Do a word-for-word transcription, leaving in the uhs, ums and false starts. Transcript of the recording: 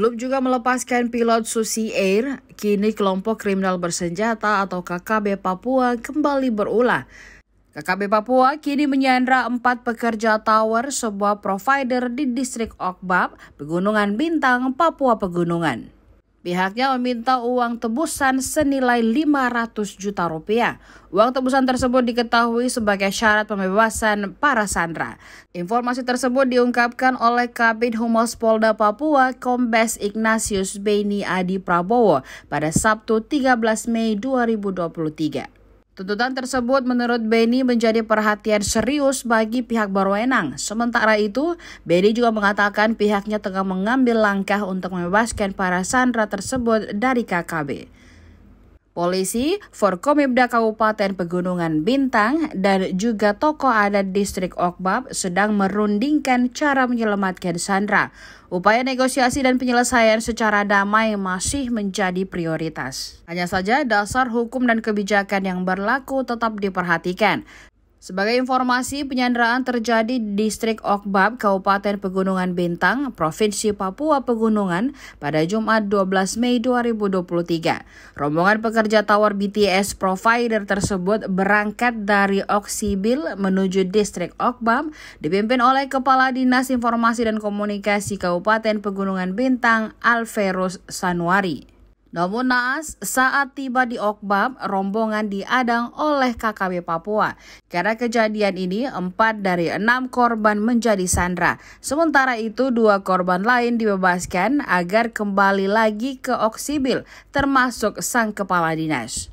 Belum juga melepaskan pilot Susi Air, kini kelompok kriminal bersenjata atau K K B Papua kembali berulah. K K B Papua kini menyandra empat pekerja tower sebuah provider di distrik Okbab, Pegunungan Bintang, Papua Pegunungan. Pihaknya meminta uang tebusan senilai lima ratus juta rupiah. Uang tebusan tersebut diketahui sebagai syarat pembebasan para sandera. Informasi tersebut diungkapkan oleh Kabid Humas Polda Papua, Kombes Ignatius Beni Adi Prabowo pada Sabtu tiga belas Mei dua ribu dua puluh tiga. Tuntutan tersebut menurut Beni menjadi perhatian serius bagi pihak berwenang. Sementara itu, Beni juga mengatakan pihaknya tengah mengambil langkah untuk membebaskan para sandera tersebut dari K K B. Polisi, Forkomimda Kabupaten Pegunungan Bintang, dan juga tokoh adat distrik Okbab sedang merundingkan cara menyelamatkan sandera. Upaya negosiasi dan penyelesaian secara damai masih menjadi prioritas. Hanya saja dasar hukum dan kebijakan yang berlaku tetap diperhatikan. Sebagai informasi, penyanderaan terjadi di distrik Okbab, Kabupaten Pegunungan Bintang, Provinsi Papua Pegunungan pada Jumat dua belas Mei dua ribu dua puluh tiga. Rombongan pekerja tower B T S provider tersebut berangkat dari Oksibil menuju distrik Okbab, dipimpin oleh Kepala Dinas Informasi dan Komunikasi Kabupaten Pegunungan Bintang, Alverus Sanuari. Namun naas, saat tiba di Okbab, rombongan diadang oleh K K B Papua. Karena kejadian ini, empat dari enam korban menjadi sandera. Sementara itu, dua korban lain dibebaskan agar kembali lagi ke Oksibil, termasuk sang kepala dinas.